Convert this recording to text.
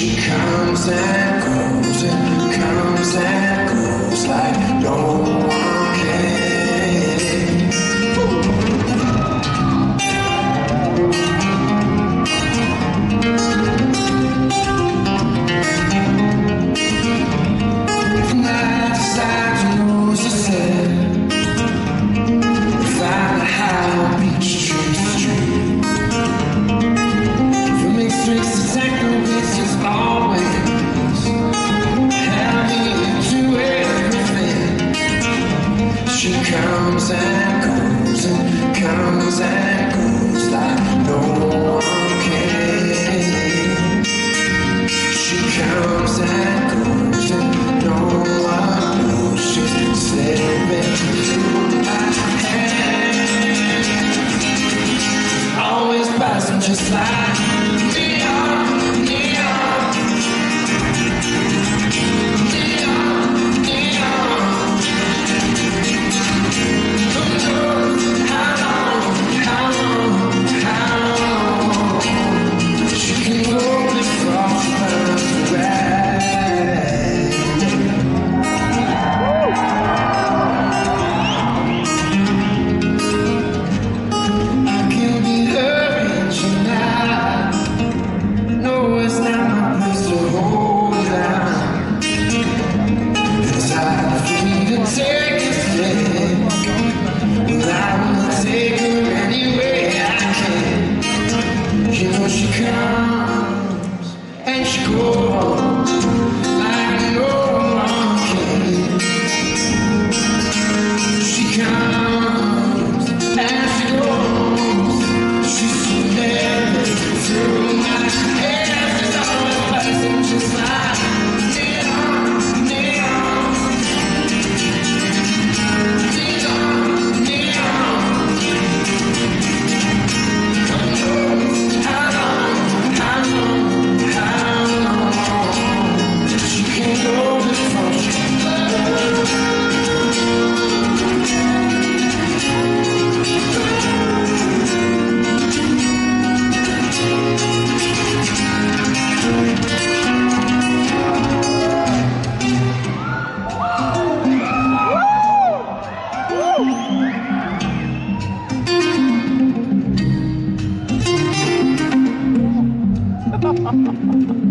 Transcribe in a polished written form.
She comes and goes and comes and goes like no one can. And I decide to lose the set. Find a high beach tree street. From mixed drinks to techno beats is always heavy into everything. She comes and goes and comes and goes like no one can. She comes and goes and no one knows she's slipping through my hands. Always passing just like neon, neon, neon, neon. Who knows how long, how long, how long she can go before she burns away. I can be her angel now. No, it's not my place to hold down. It's hard for me to take a step, but I will take her any way I can. You know she comes and she goes like no one can. She comes and she goes. She's swimming through my hair. She's always passing just like neon, neon, neon, neon. Who knows how long, how long, how long she can go before she Ha ha ha ha!